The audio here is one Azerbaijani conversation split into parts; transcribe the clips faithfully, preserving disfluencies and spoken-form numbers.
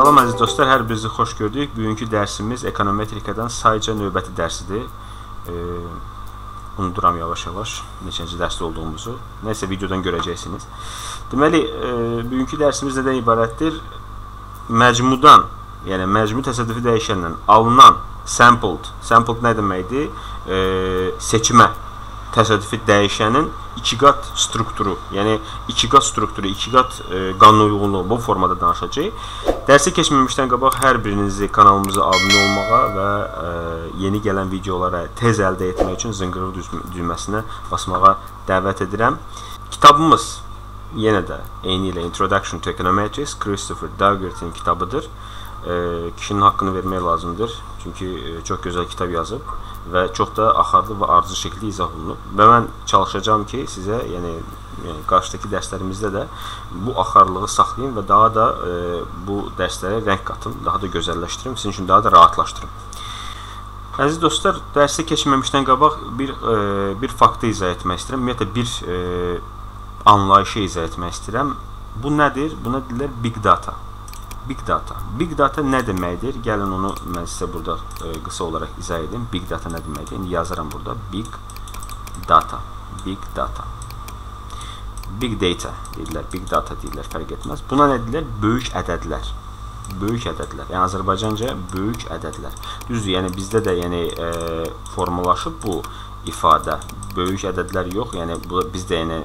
Salam əziz dostlar, hər birinizi xoş gördük. Bugünkü dərsimiz ekonometrikadan sayca növbəti dərsidir. E, unuduram yavaş-yavaş neçənci dərsdə olduğumuzu. Nəysə videodan görəcəksiniz. Deməli, e, bugünkü dərsimiz nədən ibarətdir? Məcmudan, yəni məcmu təsadüfi dəyişəndən alınan sampled, sampled nə deməkdir? E, seçmə təsadüfi dəyişənin iki qat strukturu, yəni iki qat strukturu, iki qat e, qanuna uyğunluğu bu formada danışacağıq. Dərsə keçməmişdən qabaq hər birinizi kanalımıza abunə olmağa və e, yeni gələn videolara tez əldə etmək üçün zınqırıq düyməsinə basmağa dəvət edirəm. Kitabımız yenə də eyni ilə Introduction to Econometrics, Christopher Daugherty'nin kitabıdır. E, kişinin haqqını vermək lazımdır. Çünki e, çox gözəl kitab yazıb və çox da axarlı və ardıcıl şəkildə izah olunub. Və mən çalışacağam ki, sizə, yəni, yəni qarşıdakı dərslərimizdə də bu axarlığı saxlayın və daha da e, bu dərslərə rəng qatım, daha da gözəlləşdirim, sizin üçün daha da rahatlaşdırım. Əziz dostlar, dərsə keçməmişdən qabaq bir e, bir faktı izah etmək istəyirəm. Ümumiyyətlə bir e, anlayışı izah etmək istəyirəm. Bu nədir? Buna deyirlər Big Data. Big Data. Big Data nə deməkdir? Gəlin onu mən sizə burada e, qısa olaraq izah edim. Big Data nə deməkdir? İndi yazıram burada. Big Data. Big Data. Big Data deyirlər. Big Data deyirlər. Fərq etməz. Buna nə deyirlər? Böyük ədədlər. Böyük ədədlər. Yəni Azərbaycanca böyük ədədlər. Düzdür, yəni bizdə də yəni e, formalaşıb bu ifadə. Böyük ədədlər yox. Yəni bu bizdə yəni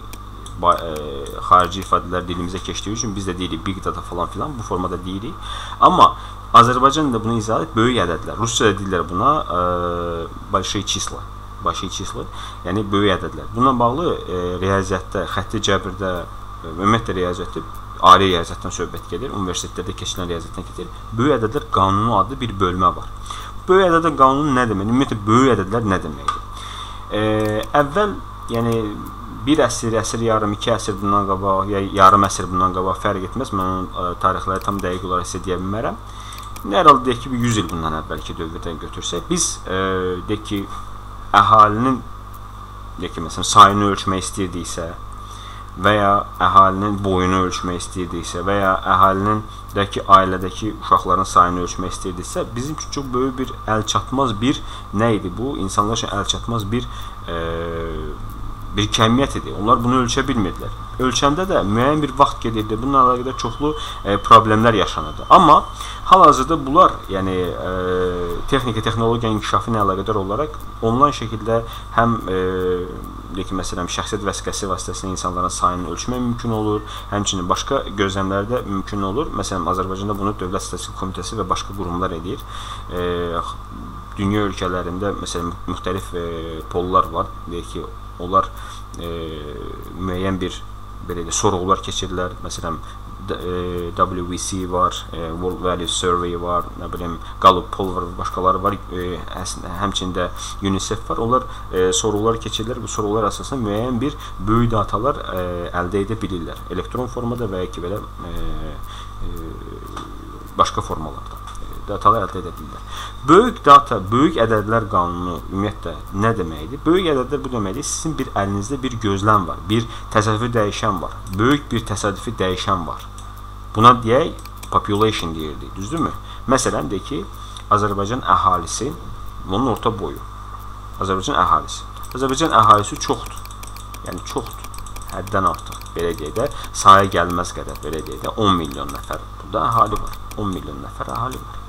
xarici ifadələr dilimizə keçdiyi üçün biz də deyirik Big Data falan filan bu formada deyirik. Amma Azərbaycan da bunu izah edib böyük ədədlər. Rusca'da deyirlər buna e, большие числа. Большие числа, yəni böyük ədədlər. Bununla bağlı e, riyaziyyatda, xətti cəbirdə, e, ümumiyyətlə riyaziyyatda, ali riyaziyyatdan söhbət gedir, universitetlərdə keçilən riyaziyyatdan gedir. Böyük ədədlər qanunu adlı bir bölmə var. Böyük ədədlər qanunu nə demək? Ümumiyyətlə böyük ədədlər nə deməkdir? E, əvvəl, yəni bir əsr, əsr yarım, iki əsr bundan qabaq, ya yarım əsr bundan qabaq fərq etməz. Mən onun tarixləri tam dəqiq olaraq sizə deyə bilmərəm. Nə herhalde deyək ki, yüz il bundan əvvəlki dövrdən götürsək, biz e, deyək ki, əhalinin deyək ki, məsələn, sayını ölçmək istəyirdiksə və ya əhalinin boyunu ölçmək istəyirdiksə və ya əhalinin deyək ki, ailədəki uşaqların sayını ölçmək istəyirdiksə, bizim üçün çox böyük bir əlçatmaz bir nə idi bu? İnsanlar üçün əlçatmaz bir e, bir kəmiyyət idi. Onlar bunu ölçə bilmirdilər. Ölçəndə də müəyyən bir vaxt gedirdi. Bununla əlaqədar çoxlu e, problemlər yaşanırdı. Amma hal-hazırda bunlar, yəni e, texnika, texnologiya inkişafı ilə əlaqədar olaraq onlayn şəkildə həm e, deyək ki, məsələn, şəxsiyyət vəsiqəsi vasitəsilə insanların sayını ölçmək mümkün olur. Həmçinin başqa gözləmlərdə mümkün olur. Məsələn, Azərbaycanda bunu Dövlət Statistika Komitəsi və başqa qurumlar edir. E, dünya ölkələrində, məsələn, müxtəlif e, pollar var. Deyək ki, onlar e, müəyyən bir belə də sorğular keçirirlər. Məsələn, e, W V C var, e, World Value Survey var, nə bilim, Gallup Poll var, başqaları var, e, həmçində UNICEF var. Onlar e, sorğular keçirirlər. Bu sorğular əsasında müəyyən bir böyük datalar e, əldə edə bilirlər. Elektron formada və ya ki, belə e, e, başqa formalarda datalar əldə edə bilirlər. Böyük data, böyük ədədlər qanunu ümumiyyətlə nə deməkdir? Böyük ədədlər bu deməkdir, sizin bir əlinizdə bir gözləm var, bir təsadüfi dəyişən var, böyük bir təsadüfi dəyişən var. Buna deyək, population deyirdik, düzdürmü? Məsələn, deyək ki, Azərbaycan əhalisi, onun orta boyu, Azərbaycan əhalisi. Azərbaycan əhalisi çoxdur, yəni çoxdur, həddən artıq, belə deyək də, sahaya gəlməz qədər, belə deyək də, on milyon nəfər, burada əhali var, on milyon nəfər əhali var.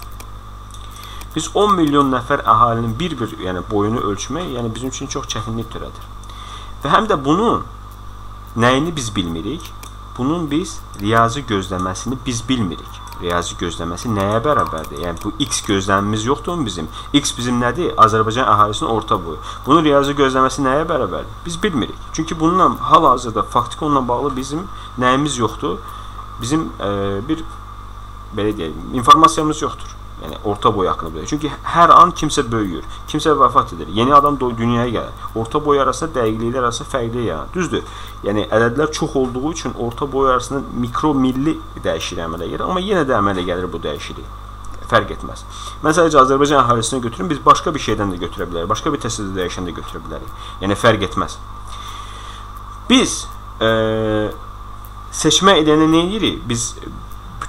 Biz on milyon nəfər əhalinin bir-bir yəni boyunu ölçmək, yəni bizim üçün çox çətinlik törədir. Və həm də bunun nəyini biz bilmirik? Bunun biz riyazi gözləməsini biz bilmirik. Riyazi gözləməsi nəyə bərabərdir? Yəni bu X gözləmimiz yoxdur mu bizim? X bizim nədir? Azərbaycan əhalisinin orta boyu. Bunun riyazi gözləməsi nəyə bərabərdir? Biz bilmirik. Çünki bununla hal-hazırda faktiki onunla bağlı bizim nəyimiz yoxdur? Bizim e, bir belə deyək, informasiyamız yoxdur. Yəni orta boy haqqında bilir. Çünki hər an kimsə böyüyür, kimsə vəfat edir, yeni adam dünyaya gəlir. Orta boy arasında dəqiqliklər arasında fərqli yaranır. Düzdür? Yəni ədədlər çox olduğu üçün orta boy arasında mikro milli dəyişiklik əmələ gəlir, amma yenə də əmələ gəlir bu dəyişiklik. Fərq etməz. Mən sadəcə Azərbaycan əhalisini götürüm, biz başqa bir şeydən də götürə bilərik, başqa bir təsəvvür dəyişən də götürə bilərik. Yəni fərq etməz. Biz e, seçmə edəni nə edirik? Biz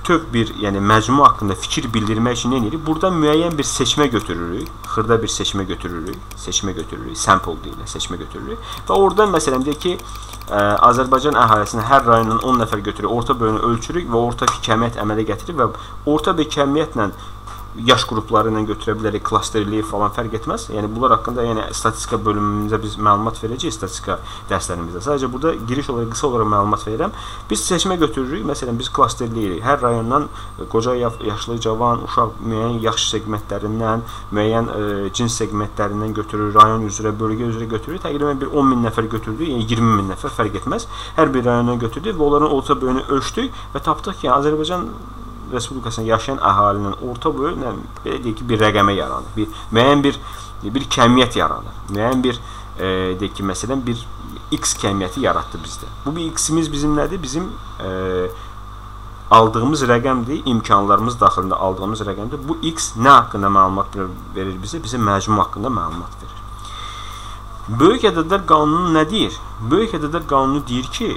bütöv bir, yəni məcmu haqqında fikir bildirmək üçün nə edirik? Burada müəyyən bir seçmə götürürük, xırda bir seçmə götürürük, seçmə götürürük, sample deyilə, seçmə götürürük və oradan məsələn deyək ki, ə, Azərbaycan əhalisini hər rayondan on nəfər götürürük, orta bölünü ölçürük və orta kəmiyyət əmələ gətirir və orta bir kəmiyyətlə yaş qrupları ilə götürə bilərik, klasterliyib falan fərq etməz. Yəni bunlar haqqında yəni statistika bölümümüzdə biz məlumat verəcəyik, statistika dərslərimizdə. Sadəcə burada giriş olaraq qısa olaraq məlumat verirəm. Biz seçmə götürürük. Məsələn biz klasterləyirik. Hər rayondan qoca, yaşlı, cavan, uşaq müəyyən yaş segmentlərindən, müəyyən ə, cins segmentlərindən götürürük. Rayon üzrə, bölgə üzrə götürürük. Təqribən bir on min nəfər götürdük. Yəni iyirmi min nəfər fərq etməz. Hər bir rayondan götürdük və onların orta bölünü ölçdük və tapdıq ki, Azərbaycan Respublikasında yaşayan əhalinin orta boyu nə, belə deyək ki, bir rəqəmə yaranır. Bir müəyyən bir bir kəmiyyət yaranır. Müəyyən bir e, deyək ki, məsələn bir X kəmiyyəti yaratdı bizdə. Bu bir X-imiz bizim nədir? Bizim e, aldığımız rəqəmdir, imkanlarımız daxilində aldığımız rəqəmdir. Bu X nə haqqında məlumat verir bizə? Bizə məcmu haqqında məlumat verir. Böyük ədədlər qanunu nə deyir? Böyük ədədlər qanunu deyir ki,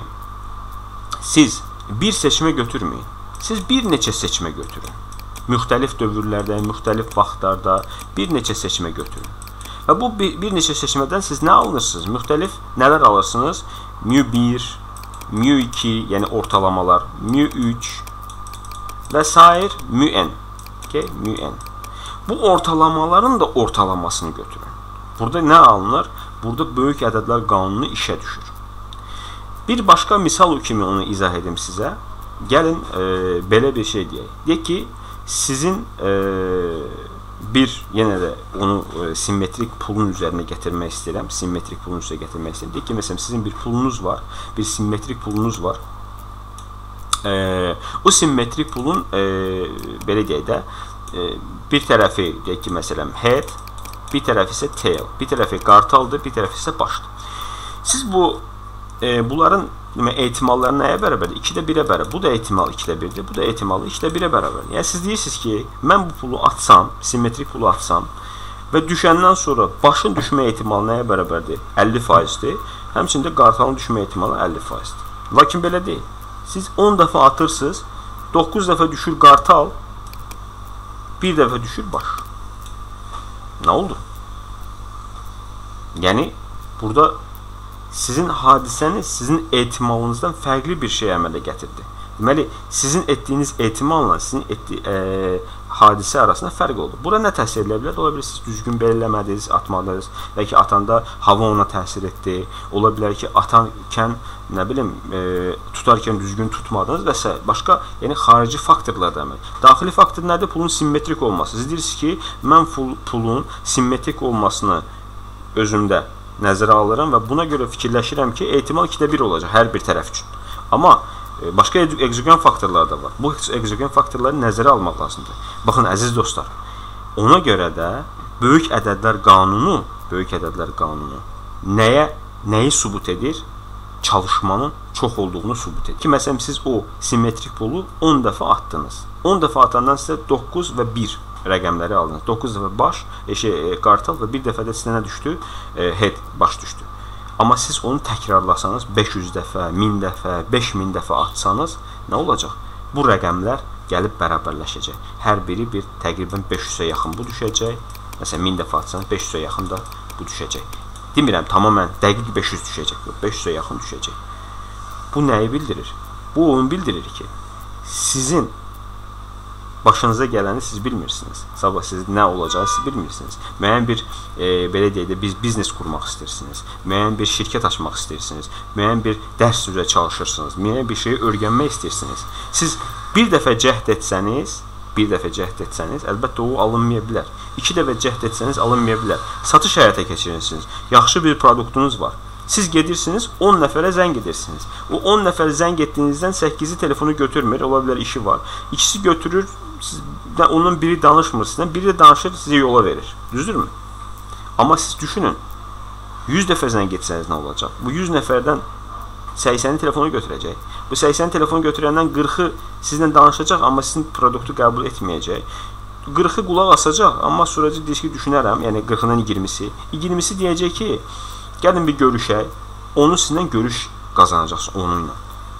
siz bir seçmə götürməyin. Siz bir neçə seçmə götürün. Müxtəlif dövrlərdə, müxtəlif vaxtlarda bir neçə seçmə götürün. Və bu bir, bir neçə seçmədən siz nə alırsınız? Müxtəlif nələr alırsınız? mu bir, mu iki, yəni ortalamalar, mu üç və sair mu n. Okay? mu n. Bu ortalamaların da ortalamasını götürün. Burada nə alınır? Burada böyük ədədlər qanunu işə düşür. Bir başqa misal kimi onu izah edim sizə. Gəlin e, belə bir şey deyək. Deyək ki, sizin e, bir, yenə də onu e, simmetrik pulun üzərinə gətirmək istəyirəm. Simmetrik pulun üzərinə gətirmək istəyirəm. Deyək ki, məsələn, sizin bir pulunuz var, bir simmetrik pulunuz var. E, o simmetrik pulun, e, belə deyək də, e, bir tərəfi, deyək ki, məsələn, head, bir tərəfi isə tail, bir tərəfi qartaldır, bir tərəfi isə başdır. Siz bu, e, bunların ehtimalları nəyə bərabərdir? ikidə birə bərabər. Bu da ehtimal ikidə birdir. Bu da ehtimal ikidə birə bərabər. Yəni siz deyirsiniz ki, mən bu pulu atsam, simmetrik pulu atsam və düşəndən sonra başın düşmə ehtimalı nəyə bərabərdir? əlli faizdir. Həmçində qartalın düşmə ehtimalı əlli faizdir. Lakin belə deyil. Siz on dəfə atırsınız, doqquz dəfə düşür qartal, bir dəfə düşür baş. Nə oldu? Yəni burada sizin hadisəniz sizin ehtimalınızdan fərqli bir şey əmələ gətirdi. Deməli, sizin etdiyiniz ehtimalla sizin etdiyi e, hadisə arasında fərq oldu. Bura nə təsir edə bilər? Ola bilər siz düzgün belirləmədiniz, atmadınız. Bəlkə atanda hava ona təsir etdi. Ola bilər ki, atarkən, nə bilim, e, tutarkən düzgün tutmadınız və s. Başqa, yəni xarici faktorlar da əməl. Daxili faktor nədir? Pulun simmetrik olması. Siz deyirsiniz ki, mən pulun simmetrik olmasını özümdə nəzərə alıram və buna görə fikirləşirəm ki, ehtimal ikidə bir olacaq hər bir tərəf üçün. Amma e, başqa egzogen faktorlar da var. Bu egzogen faktorları nəzərə almaq lazımdır. Baxın, əziz dostlar, ona görə də böyük ədədlər qanunu, böyük ədədlər qanunu nəyə, nəyi sübut edir? Çalışmanın çox olduğunu sübut edir. Ki, məsələn, siz o simmetrik pulu on dəfə atdınız. on dəfə atandan sizə doqquz və bir rəqəmləri aldınız. doqquz dəfə baş, şey, qartal və bir dəfə də sizə nə düşdü? E, head, baş düşdü. Amma siz onu təkrarlasanız, beş yüz dəfə, min dəfə, beş min dəfə atsanız, nə olacaq? Bu rəqəmlər gəlib bərabərləşəcək. Hər biri bir təqribən beş yüzə yaxın bu düşəcək. Məsələn, min dəfə atsanız, beş yüzə yaxın da bu düşəcək. Demirəm, tamamən dəqiq beş yüz düşəcək. beş yüzə yaxın düşəcək. Bu nəyi bildirir? Bu onu bildirir ki, sizin başınıza gələni siz bilmirsiniz. Sabah siz nə olacağı siz bilmirsiniz. Müəyyən bir, e, belə deyək də, biz biznes qurmaq istəyirsiniz. Müəyyən bir şirkət açmaq istəyirsiniz. Müəyyən bir dərs üzrə çalışırsınız. Müəyyən bir şeyi öyrənmək istəyirsiniz. Siz bir dəfə cəhd etsəniz, bir dəfə cəhd etsəniz, əlbəttə o alınmaya bilər. İki dəfə cəhd etsəniz alınmaya bilər. Satış həyata keçirirsiniz. Yaxşı bir produktunuz var. Siz gedirsiniz, on nəfərə zəng edirsiniz. O on nəfər zəng etdiyinizdən səkkizi telefonu götürmür, ola bilər işi var. İkisi götürür, sizdən onun biri danışmır sizdən, biri də danışır, sizə yola verir. Düzdürmü? Amma siz düşünün, yüz dəfə zəng etsəniz nə olacaq? Bu yüz nəfərdən səksəni telefonu götürəcək. Bu səksəni telefonu götürəndən qırxı sizlə danışacaq, amma sizin produktu qəbul etməyəcək. qırxı qulaq asacaq, amma sürəcə deyir ki, düşünərəm, yəni qırxından iyirmisi. iyirmisi deyəcək ki, gəlin bir görüşək, onu sizlə görüş qazanacaqsınız onunla.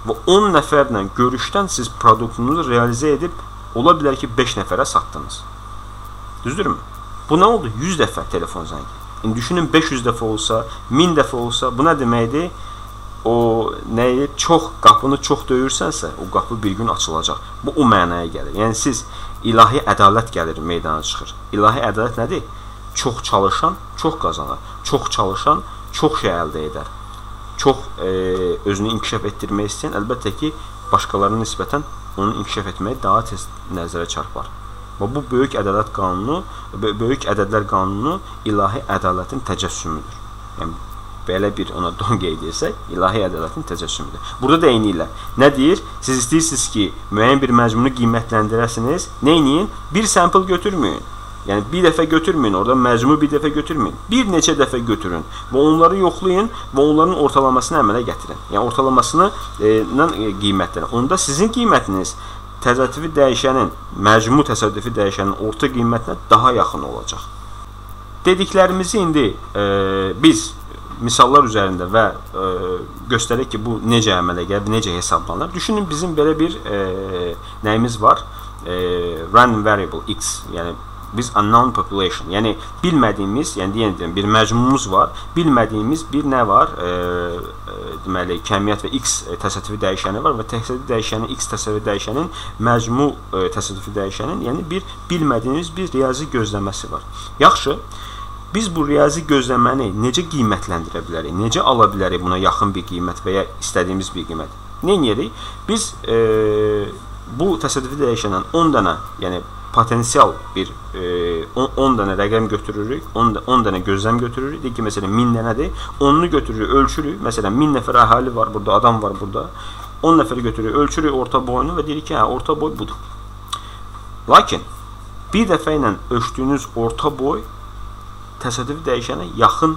və on nəfərlə görüşdən siz produktunuzu realizə edib, ola bilər ki, beş nəfərə satdınız. Düzdürmü? Bu nə oldu? yüz dəfə telefon zəngi. İndi düşünün, beş yüz dəfə olsa, min dəfə olsa, bu nə deməkdir? O nəyi çox, qapını çox döyürsənsə, o qapı bir gün açılacaq. Bu o mənaya gəlir. Yəni siz ilahi ədalət gəlir, meydana çıxır. İlahi ədalət nədir? Çox çalışan, çox qazanar. Çox çalışan, çox şey əldə edər. Çox e, özünü inkişaf etdirmək istəyən, əlbəttə ki, başqalarına nisbətən onu inkişaf etməyi daha tez nəzərə çarpar. Və bu böyük ədalət qanunu, böyük ədədlər qanunu ilahi ədalətin təcəssümüdür. Yəni belə bir ona don qeyd etsək, ilahi ədalətin təcəssümüdür. Burada da eyni ilə nə deyir? Siz istəyirsiniz ki, müəyyən bir məcmunu qiymətləndirəsiniz. Nə edin? Bir sample götürməyin. Yəni bir dəfə götürməyin, orada məcmu bir dəfə götürməyin. Bir neçə dəfə götürün və onları yoxlayın və onların ortalamasını əmələ gətirin. Yəni ortalamasını e, qiymətləndirin. Onda sizin qiymətiniz təsadüfi dəyişənin, məcmu təsadüfi dəyişənin orta qiymətinə daha yaxın olacaq. Dediklərimizi indi e, biz misallar üzərində və e, göstərək ki, bu necə əmələ gəlir, necə hesablanır. Düşünün, bizim belə bir e, nəyimiz var? E, random variable x, yəni biz unknown population, yəni bilmədiyimiz, yəni deyən bir məcmumuz var, bilmədiyimiz bir nə var? E, e, deməli, kəmiyyət və x təsadüfi dəyişəni var və təsadüfi dəyişənin, x təsadüfi dəyişənin, məcmu e, təsadüfi dəyişənin, yəni bir bilmədiyimiz bir riyazi gözləməsi var. Yaxşı, biz bu riyazi gözləməni necə qiymətləndirə bilərik? Necə ala bilərik buna yaxın bir qiymət və ya istədiyimiz bir qiymət? Nə edirik? Biz e, bu təsadüfi dəyişəndən on dənə, yəni potensial bir e, on dənə rəqəm götürürük, on dənə gözləm götürürük. Deyək ki, məsələn, min dənədir. onunu götürürük, ölçürük. Məsələn, min nəfər əhali var burada, adam var burada. on nəfəri götürürük, ölçürük orta boyunu və deyirik ki, hə, orta boy budur. Lakin bir dəfə ilə ölçdüyünüz orta boy təsadüfi dəyişənə yaxın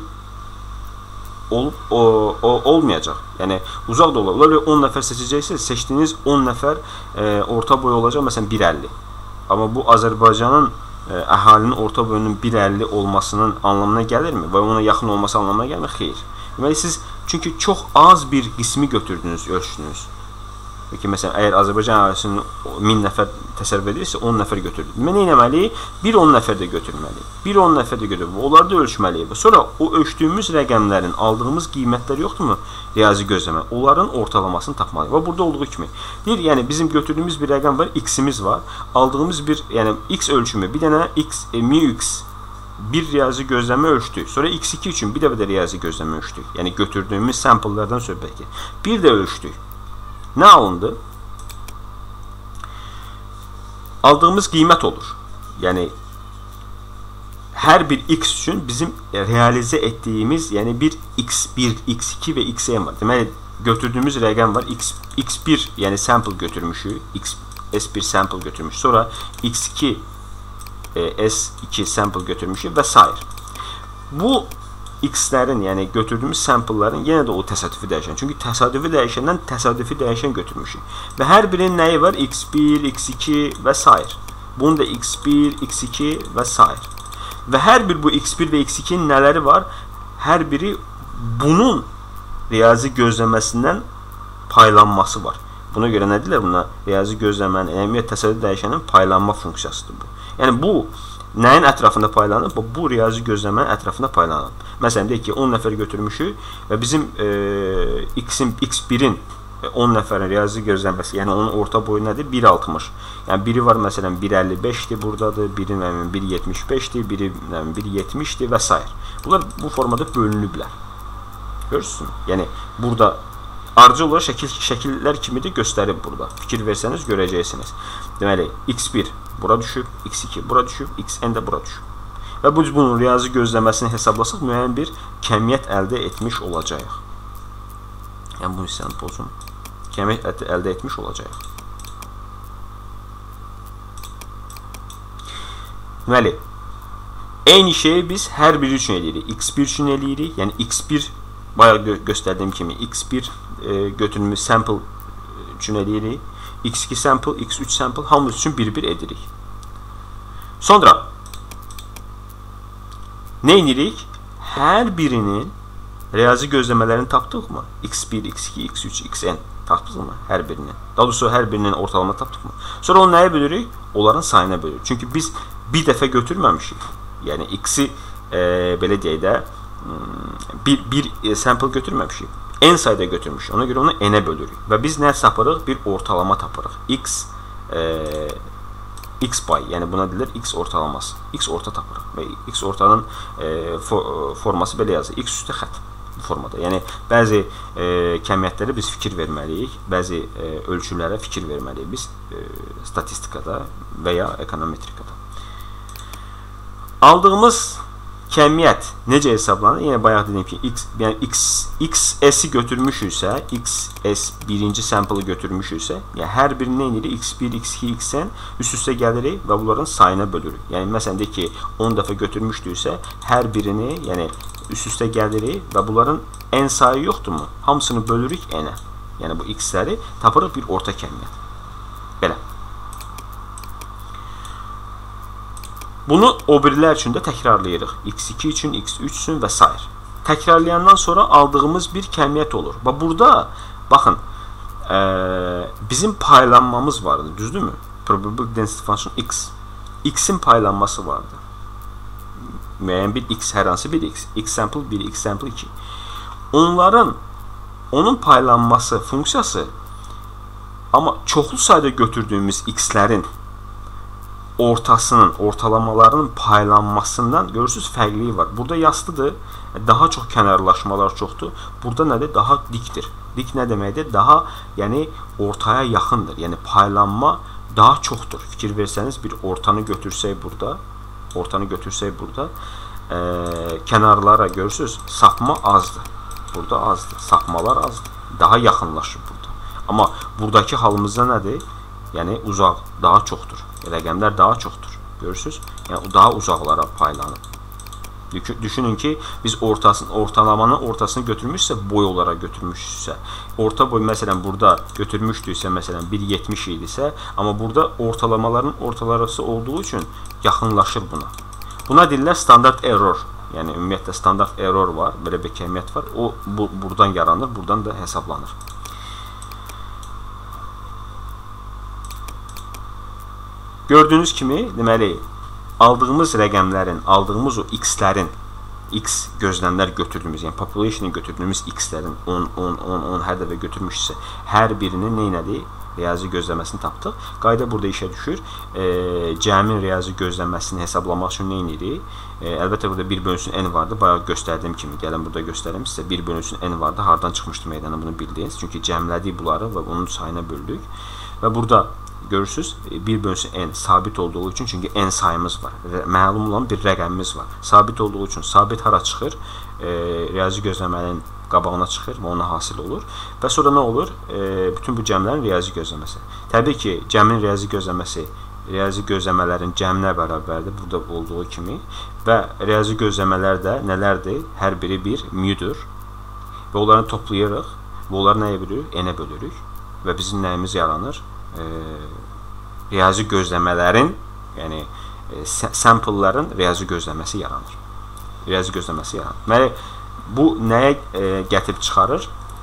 olub o, o olmayacaq. Yəni uzaq da ola bilər. on nəfər seçəcəksiniz, seçdiyiniz on nəfər e, orta boy olacaq, məsələn bir əlli. Amma bu Azərbaycanın e, əhalinin orta boyunun bir əlli olmasının anlamına gəlirmi? Və ona yaxın olması anlamına gəlmir? Xeyr. Deməli siz çünki çox az bir qismi götürdünüz, ölçdünüz. Peki məsələn, əgər Azərbaycan əhalisinin min nəfər təsəvvür edirsə, on nəfər götürdük. Deməli, nə etməliyik? Bir on nəfər də götürməliyik. Bir on nəfər də götürməliyik. Onları da ölçməliyik. Sonra o ölçdüyümüz rəqəmlərin aldığımız qiymətlər yoxdurmu? Riyazi gözləmə. Onların ortalamasını tapmalıyıq. Və burada olduğu kimi deyir, yəni bizim götürdüyümüz bir rəqəm var, x-imiz var. Aldığımız bir, yəni x ölçümü, bir dənə x, e, mu x bir riyazi gözləmə ölçdük. Sonra x iki üçün bir dəfə də riyazi gözləmə ölçdük. Yəni götürdüyümüz sample'lardan söhbət ki. Bir də ölçdük. Nə alındı? Aldığımız qiymət olur. Yəni hər bir x üçün bizim realizə etdiyimiz, yəni bir x bir, x iki və x n var. Deməli, götürdüyümüz rəqəm var. X, x bir, yəni sample götürmüşük. X, S bir sample götürmüşük. Sonra x iki, e, S iki sample götürmüşük və s. Bu x-lərin, yəni götürdüyümüz sample'ların yenə də o təsadüfi dəyişən. Çünki təsadüfi dəyişəndən təsadüfi dəyişən götürmüşük. Və hər birinin nəyi var? x bir, x iki və s. Bunun da x bir, x iki və s. Və hər bir bu x bir və x ikinin nələri var? Hər biri bunun riyazi gözləməsindən paylanması var. Buna görə nə deyirlər buna? Riyazi gözləmənin, əməliyyat təsadüfi dəyişənin paylanma funksiyasıdır bu. Yəni bu nəyin ətrafında paylanır? Bu, bu riyazi gözləmənin ətrafında paylanır. Məsələn, deyək ki, on nəfər götürmüşük və bizim e, x-in, x birin on nəfərin riyazi gözləməsi, yəni onun orta boyu nədir? bir altmış. Yəni biri var, məsələn, bir əlli beşdir buradadır, biri bir yetmiş beşdir, biri bir yetmişdir və s. Bunlar bu formada bölünüblər. Görürsünüz? Yəni burada ardıcıl olaraq şəkil, şəkillər kimi də göstərib burada. Fikir versəniz görəcəksiniz. Deməli, x bir bura düşüb, x iki bura düşüb, xn də bura düşüb. Və bu bunun riyazi gözləməsini hesablasaq müəyyən bir kəmiyyət əldə etmiş olacağıq. Yəni bu hissəni pozum. Kəmiyyət əldə etmiş olacağıq. Deməli, eyni şeyi biz hər biri üçün eləyirik. x bir üçün eləyirik. Yəni x bir bayaq gö göstərdiyim kimi x bir e, götürülmüş sample üçün eləyirik. x iki sample, x üç sample hamımız üçün bir-bir edirik. Sonra nə edirik? Hər birinin riyazi gözləmələrini tapdıq mı? x bir, x iki, x üç, xn. Tapdınız mı? Hər birini. Daha doğrusu hər birinin ortalama tapdıq mı? Sonra onu nəyə bölürük? Onların sayına bölürük. Çünki biz bir dəfə götürməmişik. Yəni x-i e, belə deyək də bir, bir sample götürməmişik. N sayda götürmüşük. Ona görə onu n-ə bölürük. Və biz nə tapırıq? Bir ortalama tapırıq. X e, x pay, yəni buna deyilir x ortalaması. X orta tapırıq və x ortanın e, for, forması belə yazır. X üstə xət bu formada. Yəni bəzi e, kəmiyyətlərə biz fikir verməliyik, bəzi e, ölçülərə fikir verməliyik biz e, statistikada və ya ekonometrikada. Aldığımız kəmiyyət necə hesablanır? Yəni bayaq dedim ki, x, yəni x, xs-i götürmüşüksə, xs birinci sample götürmüşüksə, yəni hər birini nə edirik? x bir, x iki, xn üst-üstə gəlirik və bunların sayına bölürük. Yəni məsələn de ki, on dəfə götürmüşdüksə, hər birini, yəni üst-üstə gəlirik və bunların n sayı yoxdurmu? Hamısını bölürük n-ə. Yəni bu x-ləri tapırıq bir orta kəmiyyət. Belə. Bunu o birilər üçün də təkrarlayırıq. x iki üçün, x üç üçün və s. Təkrarlayandan sonra aldığımız bir kəmiyyət olur. Və burada, baxın, e, bizim paylanmamız vardı, düzdürmü? Probability density function x. X-in paylanması vardı. Müəyyən bir x, hər hansı bir x. X sample bir, x sample iki. Onların, onun paylanması funksiyası, amma çoxlu sayda götürdüyümüz x-lərin ortasının, ortalamalarının paylanmasından görürsünüz fərqliyi var. Burada yastıdır, daha çox kənarlaşmalar çoxdur. Burada nədir? Daha dikdir. Dik nə deməkdir? Daha, yəni ortaya yaxındır. Yəni paylanma daha çoxdur. Fikir versəniz, bir ortanı götürsək burada, ortanı götürsək burada, e, kənarlara görürsünüz, sapma azdır. Burada azdır. Sapmalar azdır. Daha yaxınlaşır burada. Amma buradakı halımızda nədir? Yəni uzaq, daha çoxdur. Rəqəmlər daha çoxdur. Görürsünüz? Yəni daha uzaqlara paylanır. Düşünün ki, biz ortasını, ortalamanın ortasını götürmüşsə, boy olaraq götürmüşsə, orta boy məsələn burada götürmüşdüksə, məsələn bir yetmiş idisə, amma burada ortalamaların ortalarısı olduğu üçün yaxınlaşır buna. Buna deyirlər standart error. Yəni ümumiyyətlə standart error var, belə bir kəmiyyət var. O bu, buradan yaranır, buradan da hesablanır. Gördüyünüz kimi, deməli, aldığımız rəqəmlərin, aldığımız o x-lərin, x gözləmlər götürdüyümüz, yəni population'ı götürdüyümüz x-lərin on, on, on, on hər dəfə götürmüşsə, hər birinin neynədir? Riyazi gözləməsini tapdıq. Qayda burada işə düşür. E, cəmin riyazi gözləməsini hesablamaq üçün neynirik? E, əlbəttə, burada bir bölünsün n vardı. Bayaq göstərdiyim kimi, gəlin burada göstərim sizə. bir bölünsün n vardı. Hardan çıxmışdı meydana bunu bildiniz. Çünki cəmlədik bunları və onun sayına böldük. Və burada görürsünüz, bir bölünsün n sabit olduğu üçün, çünki n sayımız var. Məlum olan bir rəqəmimiz var. Sabit olduğu üçün, sabit hara çıxır? E, riyazi gözləmənin qabağına çıxır və ona hasil olur. Və sonra nə olur? E, bütün bu cəmlərin riyazi gözləməsi. Təbii ki, cəmin riyazi gözləməsi, riyazi gözləmələrin cəminə bərabərdir, burada olduğu kimi. Və riyazi gözləmələr də nələrdir? Hər biri bir müdür. Və onları toplayırıq və onları nəyə bölürük? N-ə bölürük. Və bizim nəyimiz yaranır? E, riyazi gözləmələrin, yəni e, sample'ların riyazi gözləməsi yaranır. Riyazi gözləməsi yaranır. Məli, bu nəyə e, gətirib çıxarır?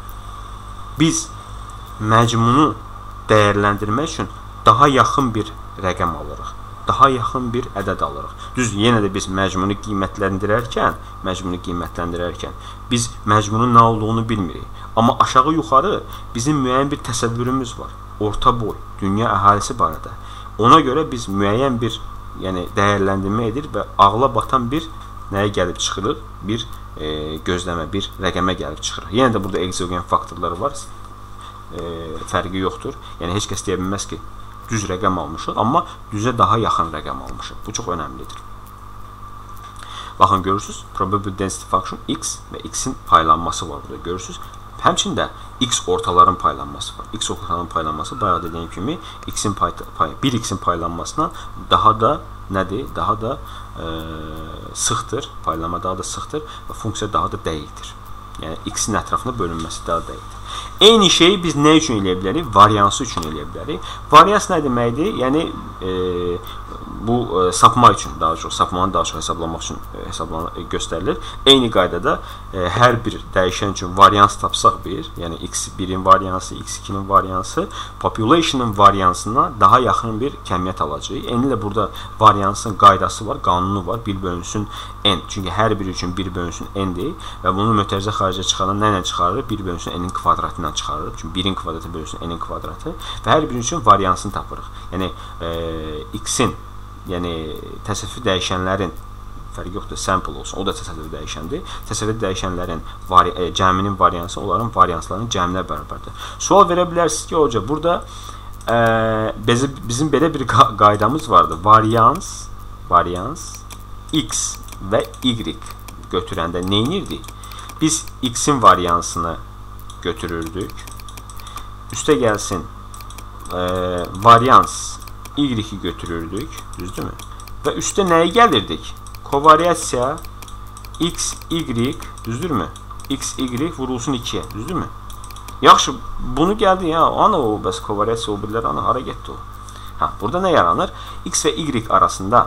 Biz məcmunu dəyərləndirmək üçün daha yaxın bir rəqəm alırıq. Daha yaxın bir ədəd alırıq. Düz, yenə də biz məcmunu qiymətləndirərkən, məcmunu qiymətləndirərkən biz məcmunun nə olduğunu bilmirik. Amma aşağı yuxarı bizim müəyyən bir təsəvvürümüz var. Orta boy, dünya əhalisi barədə. Ona görə biz müəyyən bir, yəni dəyərləndirmə edir və ağla batan bir nəyə gəlib çıxırıq? Bir e, gözləmə, bir rəqəmə gəlib çıxırıq. Yenə də burada exogen faktorları var. E, fərqi yoxdur. Yəni heç kəs deyə bilməz ki, düz rəqəm almışıq, amma düzə daha yaxın rəqəm almışıq. Bu çox önəmlidir. Baxın, görürsünüz, probability density function x və x-in paylanması var burada, görürsünüz. Həmçində x ortaların paylanması var. X ortaların paylanması bayaq dediyim kimi x-in pay, pay, bir x-in paylanmasına daha da nədir? Daha da e, sıxdır. Paylanma daha da sıxdır və funksiya daha da dəqiqdir. Yəni x-in ətrafında bölünməsi daha dəqiqdir. Eyni şeyi biz nə üçün eləyə bilərik? Variansı üçün eləyə bilərik. Varians nə deməkdir? Yəni e, bu e, sapma üçün daha çox, sapmanı daha çox hesablamaq üçün e, hesablanır, e, göstərilir. Eyni qaydada e, hər bir dəyişən üçün varians tapsaq bir, yəni x birin variansı, x ikinin variansı population'ın variansına daha yaxın bir kəmiyyət alacaq. Eyni ilə burada variansın qaydası var, qanunu var. bir bölünsün n. Çünki hər biri üçün bir bölünsün n-dir və bunu mötərizə xaricə çıxaran nə ilə çıxarır? bir bölünsün n-in kvadratı ilə çıxarır. Çünki birin kvadratı bölünsün n-in kvadratı və hər biri üçün variansını tapırıq. Yəni e, x-in, yəni təsəvvüfi dəyişənlərin fərqi yoxdur, sample olsun, o da təsəvvüfi dəyişəndir. Təsəvvüfi dəyişənlərin vari e, cəminin variansı onların varianslarının cəminə bərabərdir. Sual verə bilərsiniz ki, hoca, burada e, bizim, bizim belə bir qaydamız vardı. Varians, varians x və y götürəndə nə edirdik? Biz x-in variansını götürürdük. Üstə gəlsin e, varians y-i götürürdük, düzdürmü? Və üstə nəyə gəlirdik? Kovariasiya x, y, düzdürmü? X, y vurulsun ikiyə, düzdürmü? Yaxşı, bunu gəldi ya, ana o, bəs kovariasiya o birlər, ana hara getdi o? Ha, burada nə yaranır? X və y arasında,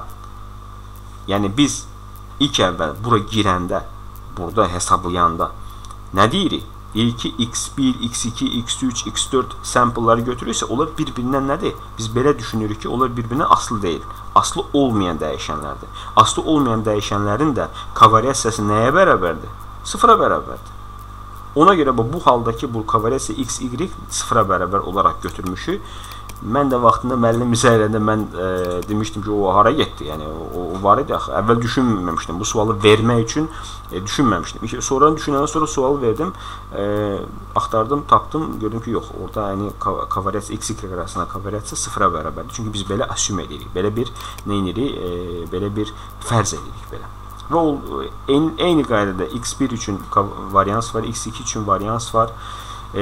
yəni biz ilk əvvəl bura girəndə, burada hesablayanda nə deyirik? İlki x bir, x iki, x üç, x dörd sample'ları götürürsə, onlar bir-birindən nədir? Biz belə düşünürük ki, onlar bir-birindən aslı deyil. Aslı olmayan dəyişənlərdir. Aslı olmayan dəyişənlərin də kovariasiyası nəyə bərabərdir? Sıfıra bərabərdir. Ona görə bu haldakı bu kovariasiya x, y sıfıra bərabər olaraq götürmüşük. Mən də vaxtında müəllim misal eləndə mən e, demişdim ki, o hara getdi? Yəni o, o var idi axı. Əvvəl düşünməmişdim. Bu sualı vermək üçün e, düşünməmişdim. Sonra düşünəndən sonra sualı verdim. E, axtardım, tapdım, gördüm ki, yox. Orada yəni kovariasiya x, y arasında kovariasiya sıfıra bərabərdir. Çünki biz belə assume edirik. Belə bir nə edirik? E, belə bir fərz edirik belə. Və o eyni, eyni qaydada x bir üçün varians var, x iki üçün varians var. E,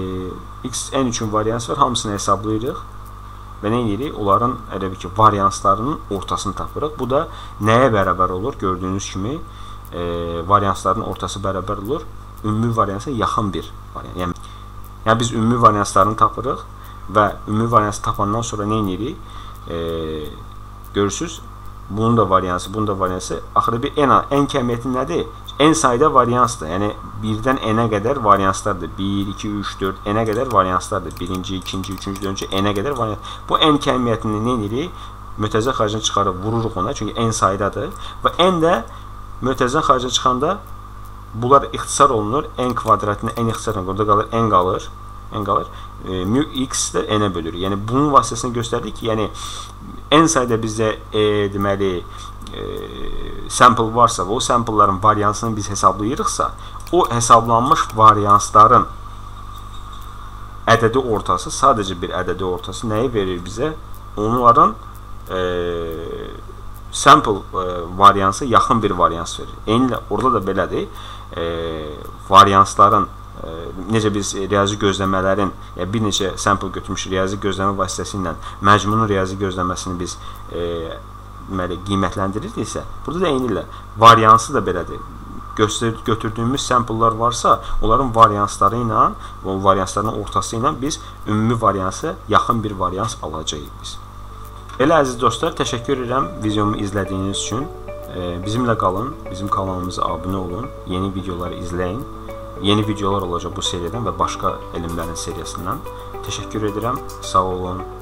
x n üçün varians var, hamısını hesablayırıq və nə edirik? Onların elə bir ki, varianslarının ortasını tapırıq. Bu da nəyə bərabər olur? Gördüyünüz kimi e, variansların ortası bərabər olur. Ümumi variansa yaxın bir varians. Yəni, yəni biz ümumi varianslarını tapırıq və ümumi variansı tapandan sonra nə edirik? E, görürsünüz, bunun da variansı, bunun da variansı. Axırda bir n, n kəmiyyəti nədir? N sayda variansdır. Yəni birdən n-ə qədər varianslardır. bir, iki, üç, dörd, n-ə qədər varianslardır. birinci, ikinci, üçüncü, dördüncü, n-ə qədər varians. Bu n kəmiyyətini nə edirik? Mötərizə xaricində çıxarıb vururuq ona. Çünki n saydadır. Və n də mötərizə xaricində çıxanda bunlar ixtisar olunur. N kvadratını n ixtisar olunur. Burada qalır n qalır. N qalır. E, mu x də n-ə bölür. Yəni bunun vasitəsini göstərdik ki, yəni n sayda bizdə e, deməli e, sample varsa və o sample'ların variansını biz hesablayırıqsa, o hesablanmış variansların ədədi ortası, sadəcə bir ədədi ortası nəyi verir bizə? Onların e, sample e, variansı yaxın bir varians verir. Eynilə, orada da belədir. E, variansların e, necə biz riyazi gözləmələrin, yəni bir neçə sample götürmüş riyazi gözləmə vasitəsilə məcmunun riyazi gözləməsini biz e, deməli, qiymətləndiririksə, burada da eyni ilə variansı da belədir. Göstər, götürdüyümüz sample'lar varsa, onların variansları ilə, o variansların ortası ilə biz ümumi variansı yaxın bir varians alacağıq biz. Belə əziz dostlar, təşəkkür edirəm videomu izlədiyiniz üçün. Bizimlə qalın, bizim kanalımıza abunə olun, yeni videoları izləyin. Yeni videolar olacaq bu seriyadan və başqa elmlərin seriyasından. Təşəkkür edirəm, sağ olun.